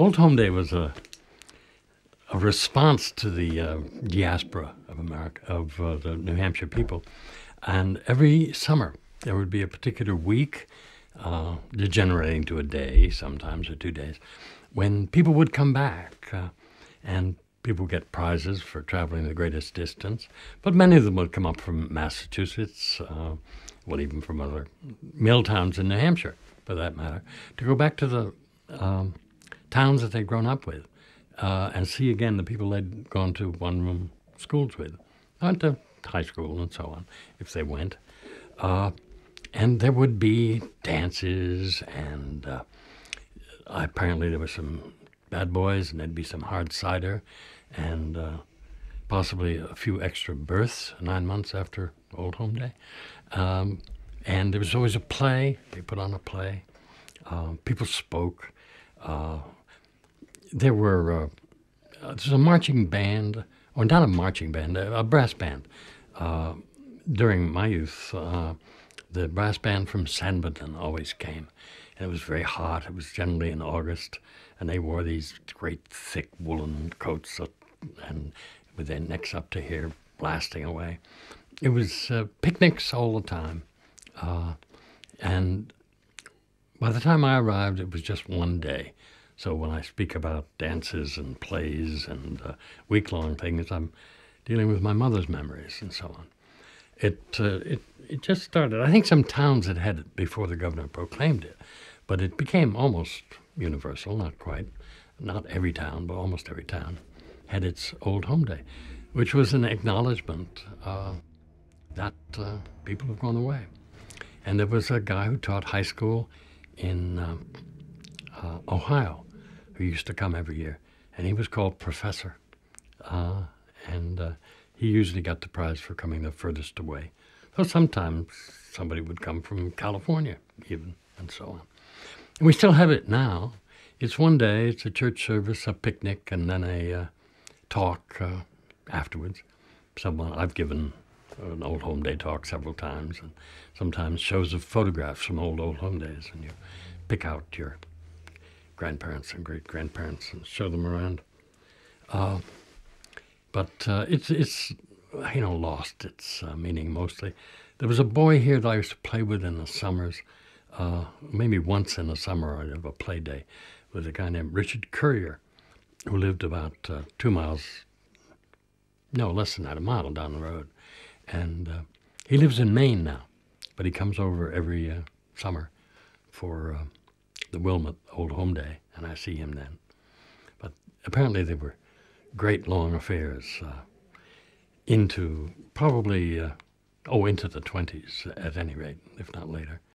Old Home Day was a response to the diaspora of America, of the New Hampshire people. And every summer there would be a particular week, degenerating to a day sometimes, or 2 days, when people would come back and people get prizes for traveling the greatest distance. But many of them would come up from Massachusetts, well, even from other mill towns in New Hampshire, for that matter, to go back to the towns that they'd grown up with and see again the people they'd gone to one-room schools with, went to high school and so on, if they went. And there would be dances, and apparently there were some bad boys, and there'd be some hard cider, and possibly a few extra births 9 months after Old Home Day. And there was always a play. They put on a play. People spoke. There was a marching band, or not a marching band, a brass band. During my youth, the brass band from Sanbornton always came, and it was very hot. It was generally in August, and they wore these great thick woolen coats and with their necks up to here, blasting away. It was picnics all the time, and by the time I arrived, it was just one day. So when I speak about dances and plays and week-long things, I'm dealing with my mother's memories and so on. It just started. I think some towns had it before the governor proclaimed it, but it became almost universal, not quite. Not every town, but almost every town had its Old Home Day, which was an acknowledgment that people have gone away. And there was a guy who taught high school in Ohio who used to come every year, and he was called Professor. He usually got the prize for coming the furthest away. So sometimes somebody would come from California even, and so on. And we still have it now. It's one day, it's a church service, a picnic, and then a talk afterwards. I've given an Old Home Day talk several times, and sometimes shows of photographs from old Home Days, and you pick out your grandparents and great-grandparents and show them around. But it's lost its meaning mostly. There was a boy here that I used to play with in the summers, maybe once in the summer I'd have a play day, with a guy named Richard Currier, who lived about 2 miles, no, less than that, a mile down the road. And he lives in Maine now, but he comes over every summer for the Wilmot Old Home Day, and I see him then. But apparently they were great long affairs into probably, into the 20s at any rate, if not later.